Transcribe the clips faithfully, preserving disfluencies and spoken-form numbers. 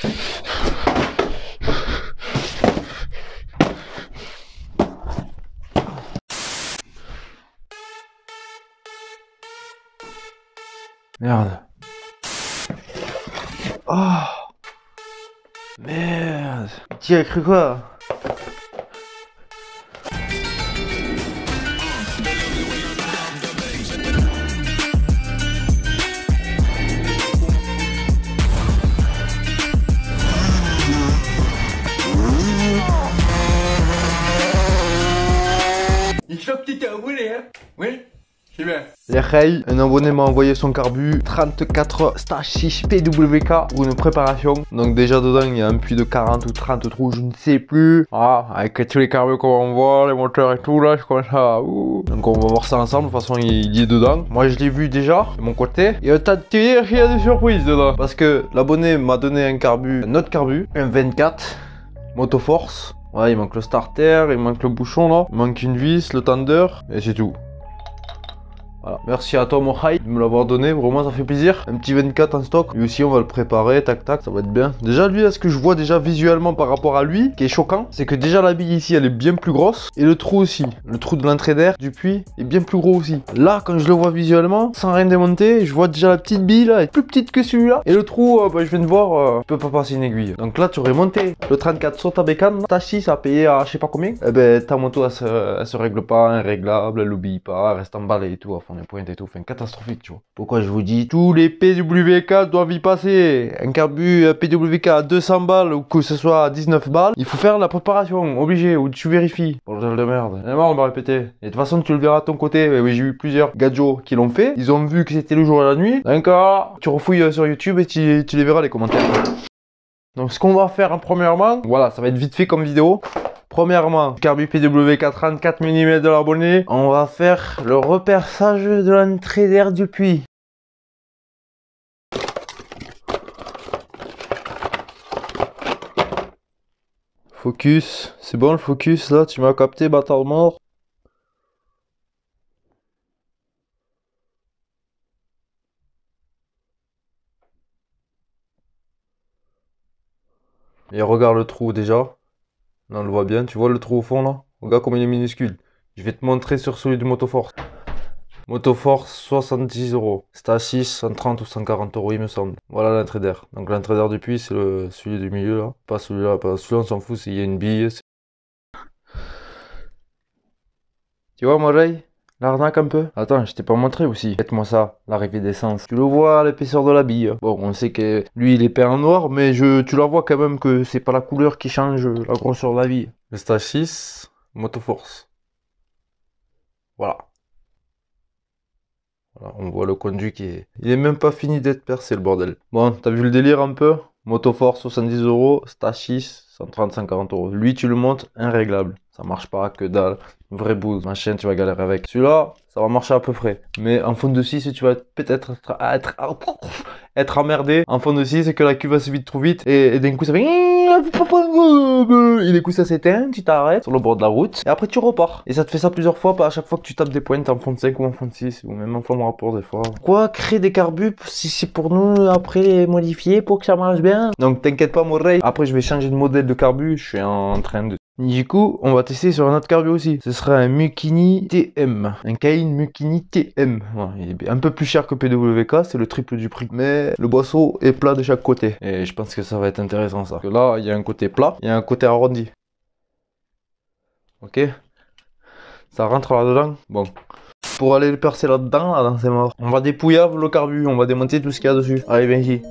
Merde. Oh. Merde. Tu as cru quoi? Il faut que tu t'es abonné, hein? Oui? C'est bien. Les Ray, un abonné m'a envoyé son carbu trente-quatre stage six P W K pour une préparation. Donc déjà dedans il y a un puits de quarante ou trente trous, je ne sais plus. Ah, avec tous les carbus qu'on voit, les moteurs et tout là, je commence à... Ouh. Donc on va voir ça ensemble, de toute façon il est dedans. Moi je l'ai vu déjà, de mon côté. Et autant te dire qu'il y a des surprises dedans. Parce que l'abonné m'a donné un carbu, un autre carbu, un vingt-quatre, Motoforce. Ouais, il manque le starter, il manque le bouchon là, il manque une vis, le tender, et c'est tout. Voilà. Merci à toi mon Ray de me l'avoir donné, vraiment ça fait plaisir. Un petit vingt-quatre en stock, lui aussi on va le préparer, tac tac, ça va être bien. Déjà lui, est-ce que je vois déjà visuellement par rapport à lui, qui est choquant, c'est que déjà la bille ici elle est bien plus grosse, et le trou aussi, le trou de l'entrée d'air du puits est bien plus gros aussi. Là quand je le vois visuellement, sans rien démonter, je vois déjà la petite bille là, elle est plus petite que celui-là. Et le trou, euh, bah, je viens de voir, euh, je peux pas passer une aiguille. Donc là tu aurais monté le trente-quatre sur ta bécane, ta six à payer à je sais pas combien, et ben ta moto elle se, elle se règle pas, inréglable, elle obéit pas, elle reste emballée et tout, à fond des pointes et tout, enfin catastrophique tu vois. Pourquoi je vous dis, tous les P W K doivent y passer. Un carbu P W K à deux cents balles ou que ce soit à dix-neuf balles, il faut faire la préparation, obligé, ou tu vérifies. Bordel de merde. Et moi on va répéter. Et de toute façon tu le verras de ton côté, oui, j'ai eu plusieurs gadgets qui l'ont fait, ils ont vu que c'était le jour et la nuit. D'accord, tu refouilles sur YouTube et tu, tu les verras les commentaires. Donc ce qu'on va faire en premièrement, voilà, ça va être vite fait comme vidéo. Premièrement, carbu P W K trente-quatre millimètres de l'abonné, on va faire le reperçage de l'entrée d'air du puits. Focus, c'est bon le focus là, tu m'as capté bâtard mort. Et regarde le trou déjà. Là on le voit bien, tu vois le trou au fond là? Regarde comme il est minuscule. Je vais te montrer sur celui du Motoforce. Motoforce soixante-dix euros. Stage six, cent trente ou cent quarante euros il me semble. Voilà l'entrée d'air. Donc l'entrée d'air du puits c'est le celui du milieu là. Pas celui-là, pas celui-là on s'en fout s'il y a une bille. Tu vois mon Ray? L'arnaque un peu. Attends, je t'ai pas montré aussi. Faites-moi ça, l'arrivée d'essence. Tu le vois à l'épaisseur de la bille. Bon, on sait que lui il est peint en noir, mais je, tu la vois quand même que c'est pas la couleur qui change la grosseur de la bille. Le stage six, Motoforce. Voilà. Voilà, on voit le conduit qui est... Il est même pas fini d'être percé le bordel. Bon, t'as vu le délire un peu? Motoforce soixante-dix euros, stage six, cent trente à cent quarante euros. Lui tu le montes, inréglable. Ça marche pas, que dalle. Vraie bouse, machin, tu vas galérer avec. Celui-là, ça va marcher à peu près. Mais en fond de six, tu vas peut-être être, être, être emmerdé. En fond de six, c'est que la cuve va se vide trop vite. Et, et d'un coup, ça fait... Et d'un coup, ça s'éteint, tu t'arrêtes sur le bord de la route. Et après, tu repars. Et ça te fait ça plusieurs fois, à chaque fois que tu tapes des pointes en fond de cinq ou en fond de six. Ou même en fond de rapport, des fois. Quoi, créer des carbus si c'est pour nous, après les modifier pour que ça marche bien? Donc, t'inquiète pas, mon Ray. Après, je vais changer de modèle de carbu. Je suis en train de... Du coup, on va tester sur un autre carbu aussi. Ce sera un Mukini T M. Un Cain Mukini T M. Ouais, il est un peu plus cher que P W K, c'est le triple du prix. Mais le boisseau est plat de chaque côté. Et je pense que ça va être intéressant ça. Parce que là, il y a un côté plat, il y a un côté arrondi. Ok? Ça rentre là-dedans? Bon. Pour aller le percer là-dedans, là, c'est mort. On va dépouiller le carbu, on va démonter tout ce qu'il y a dessus. Allez, viens ici.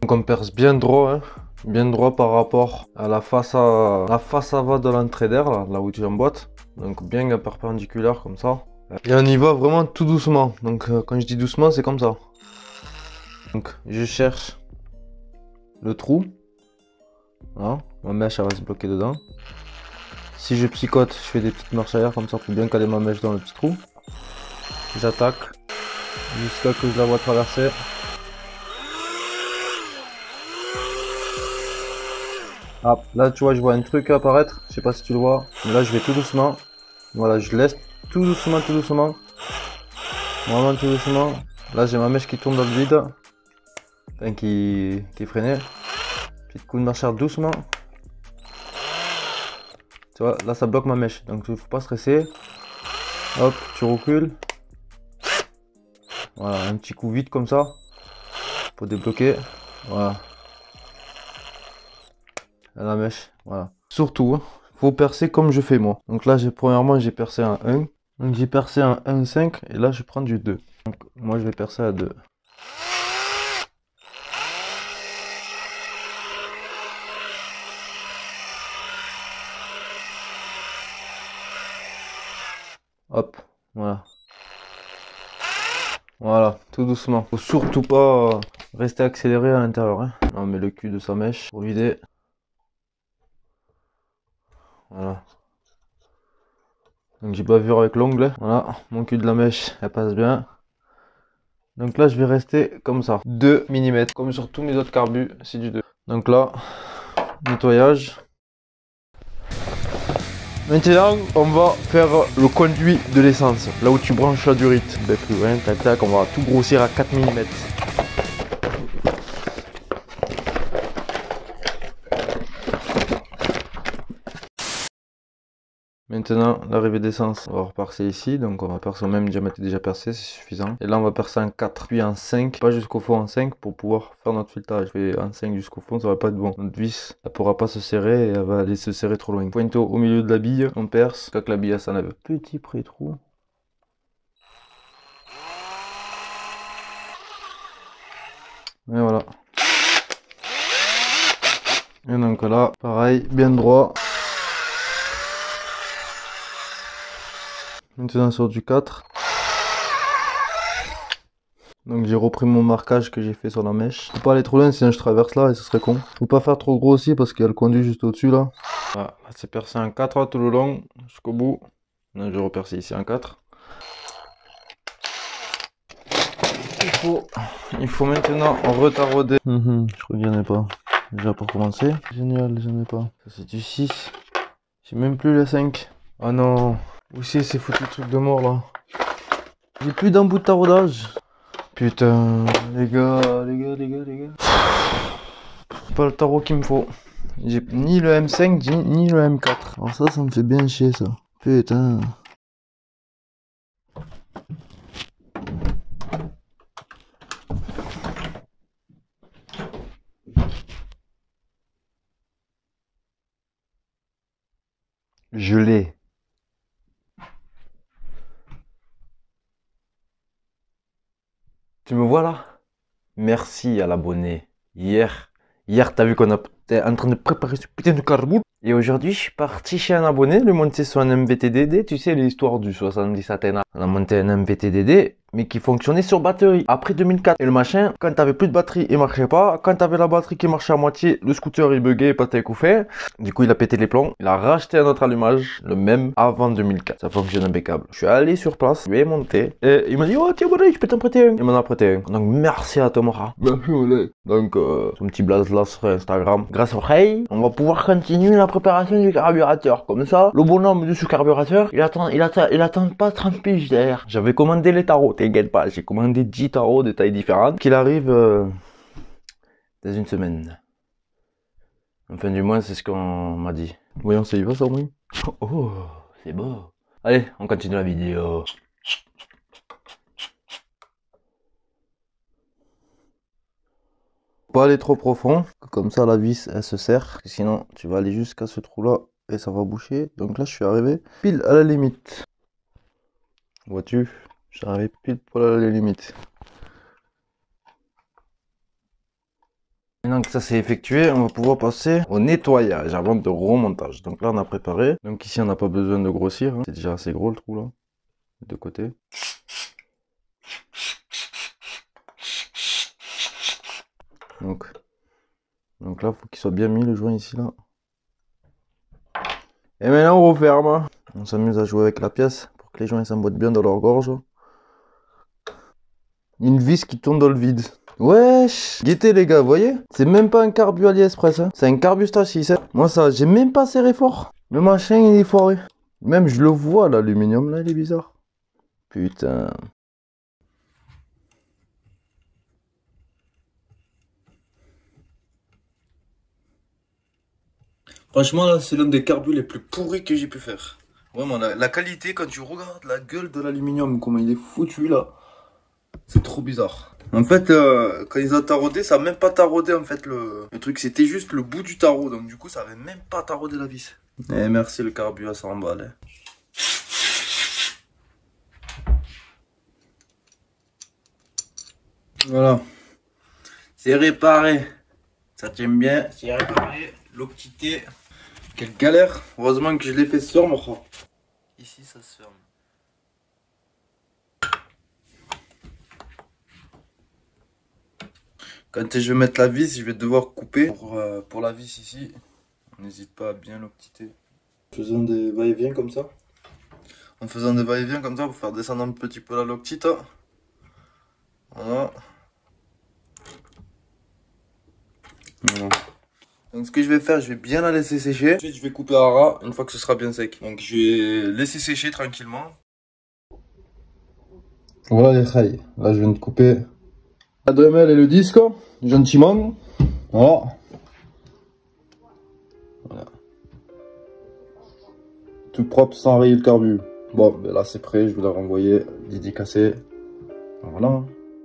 Donc on perce bien droit, hein. Bien droit par rapport à la face à la face avant de l'entrée d'air, là, là où tu emboîtes. Donc bien perpendiculaire comme ça. Et on y va vraiment tout doucement. Donc euh, quand je dis doucement, c'est comme ça. Donc je cherche le trou. Voilà, ma mèche elle va se bloquer dedans. Si je psychote, je fais des petites marches arrière comme ça pour bien caler ma mèche dans le petit trou. J'attaque jusqu'à que je la vois traverser. Ah, là tu vois, je vois un truc apparaître, je sais pas si tu le vois, mais là je vais tout doucement. Voilà, je laisse tout doucement, tout doucement. Vraiment tout doucement. Là j'ai ma mèche qui tourne dans le vide. Enfin, qui, qui est freinée. Petit coup de marche arrière doucement. Tu vois, là ça bloque ma mèche, donc il faut pas stresser. Hop, tu recules. Voilà, un petit coup vite comme ça. Pour débloquer. Voilà. La mèche, voilà. Surtout, hein, faut percer comme je fais moi. Donc là, j'ai premièrement, j'ai percé un un. Donc j'ai percé un un cinq et là, je prends du deux. Donc moi, je vais percer à deux. Hop, voilà. Voilà, tout doucement. Faut surtout pas rester accéléré à l'intérieur. Hein. On met le cul de sa mèche pour vider. Voilà. Donc j'ai bavure avec l'ongle. Voilà, mon cul de la mèche, elle passe bien. Donc là, je vais rester comme ça. deux millimètres. Comme sur tous mes autres carbus, c'est du deux. Donc là, nettoyage. Maintenant, on va faire le conduit de l'essence. Là où tu branches la durite. Ben plus loin, tac tac, on va tout grossir à quatre millimètres. Maintenant, l'arrivée d'essence, on va repercer ici, donc on va percer au même diamètre déjà percé, c'est suffisant. Et là, on va percer en quatre, puis en cinq, pas jusqu'au fond en cinq pour pouvoir faire notre filetage. Je fais en cinq jusqu'au fond, ça va pas être bon. Notre vis, elle pourra pas se serrer et elle va aller se serrer trop loin. Pointeau au milieu de la bille, on perce, jusqu'à que la bille s'enlève. Petit pré-trou. Et voilà. Et donc là, pareil, bien droit. Maintenant sur du quatre. Donc j'ai repris mon marquage que j'ai fait sur la mèche. Faut pas aller trop loin sinon je traverse là et ce serait con. Faut pas faire trop gros aussi parce qu'il y a le conduit juste au-dessus là. Voilà, là c'est percé en quatre tout le long jusqu'au bout. Là je reperce ici en quatre. Il faut, il faut maintenant retarder. Mmh, je crois qu'il n'y en a pas. Déjà pour commencer. Génial, j'en ai pas. Ça c'est du six. J'ai même plus le cinq. Ah non. Où c'est ces foutus trucs de mort là? J'ai plus d'un bout de taraudage. Putain, les gars, les gars, les gars, les gars. Pas le tarot qu'il me faut. J'ai ni le M cinq ni le M quatre. Alors ça, ça me fait bien chier ça. Putain. Je l'ai. Tu me vois là? Merci à l'abonné. Hier, hier t'as vu qu'on était en train de préparer ce putain de carboule. Et aujourd'hui, je suis parti chez un abonné, le monter sur un M V T D D. Tu sais l'histoire du soixante-dix Athéna. On a monté un M V T D D, mais qui fonctionnait sur batterie après deux mille quatre. Et le machin, quand t'avais plus de batterie, il marchait pas. Quand t'avais la batterie qui marchait à moitié, le scooter il buguait, pas tes coups fait. Du coup, il a pété les plombs. Il a racheté un autre allumage, le même avant deux mille quatre. Ça fonctionne impeccable. Je suis allé sur place, je lui ai monté. Et il m'a dit, oh tiens, voilà, je peux t'en prêter un. Il m'en a prêté un. Donc merci à Tomora. Merci, Olé. Donc, euh, son petit blaze là sur Instagram. Grâce au Ray, on va pouvoir continuer la préparation du carburateur. Comme ça, le bonhomme de ce carburateur, il attend, il attend, il attend pas trente piges derrière. J'avais commandé les tarots, t'inquiète pas, j'ai commandé dix tarots de tailles différentes. Qu'il arrive euh, dans une semaine. Enfin, du moins, c'est ce qu'on m'a dit. Voyons, ça y va ça, oui. Oh, c'est beau. Allez, on continue la vidéo. Pas aller trop profond, comme ça la vis elle se serre, sinon tu vas aller jusqu'à ce trou là et ça va boucher. Donc là je suis arrivé pile à la limite. Vois-tu, je suis arrivé pile poil à la limite. maintenant que ça s'est effectué, on va pouvoir passer au nettoyage avant de remontage. Donc là on a préparé. Donc ici on n'a pas besoin de grossir, hein. C'est déjà assez gros le trou là, de côté. Donc, donc là faut qu'il soit bien mis le joint ici là. Et maintenant on referme. On s'amuse à jouer avec la pièce pour que les joints s'emboîtent bien dans leur gorge. Une vis qui tourne dans le vide. Wesh, guettez les gars, vous voyez? C'est même pas un carbu AliExpress, hein. C'est un carbu Stage six. Hein. Moi ça, j'ai même pas serré fort. Le machin il est foiré. Même je le vois l'aluminium là, il est bizarre. Putain. Franchement là, c'est l'un des carbus les plus pourris que j'ai pu faire. Vraiment, la, la qualité, quand tu regardes la gueule de l'aluminium, comment il est foutu là, c'est trop bizarre. En fait, euh, quand ils ont taraudé, ça a même pas taraudé en fait le, le truc, c'était juste le bout du tarot, donc du coup ça avait même pas taraudé la vis. Et merci le carbu à cent balles. Voilà, c'est réparé, ça tient bien, c'est réparé, l'optité. Quelle galère, heureusement que je l'ai fait sur moi. Ici ça se ferme. Quand je vais mettre la vis, je vais devoir couper pour, euh, pour la vis ici. N'hésite pas à bien l'optiter. Faisons des va-et-vient comme ça. En faisant des va-et-vient comme ça pour faire descendre un petit peu la loctite. Voilà. Voilà. Donc ce que je vais faire, je vais bien la laisser sécher. Ensuite je vais couper à ras une fois que ce sera bien sec. Donc je vais laisser sécher tranquillement. Voilà les rails. Là je viens de couper la Dremel et le disque, gentiment. Voilà. Voilà. Tout propre sans rayer le carbu. Bon ben là c'est prêt, je vais la renvoyer dédicacée. Voilà.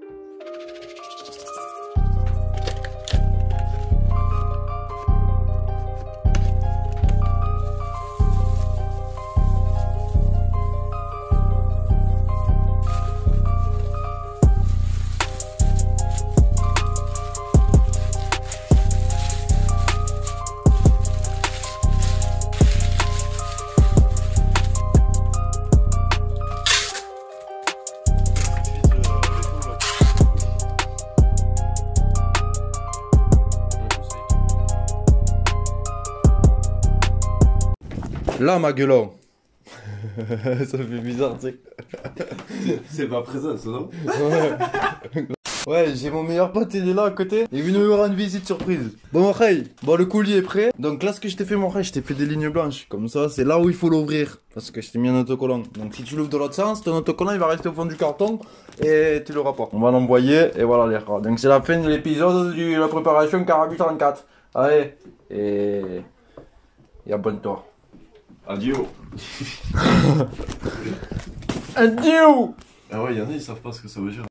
Là ma gueule. Ça fait bizarre, tu sais. C'est ma présence, non? Ouais, ouais j'ai mon meilleur pote, il est là à côté. Il est venu me rendre une visite surprise. Bon, mon frère, bon, le coulis est prêt. Donc là, ce que je t'ai fait, mon frère, je t'ai fait des lignes blanches. Comme ça, c'est là où il faut l'ouvrir. Parce que je t'ai mis un autocollant. Donc si tu l'ouvres de l'autre sens, ton autocollant, il va rester au fond du carton. Et tu l'auras pas. On va l'envoyer. Et voilà les gars. Donc c'est la fin de l'épisode de la préparation carbu trente-quatre. Allez. Et... Et abonne-toi. Adieu. Adieu. Ah ouais, y'en a, ils savent pas ce que ça veut dire.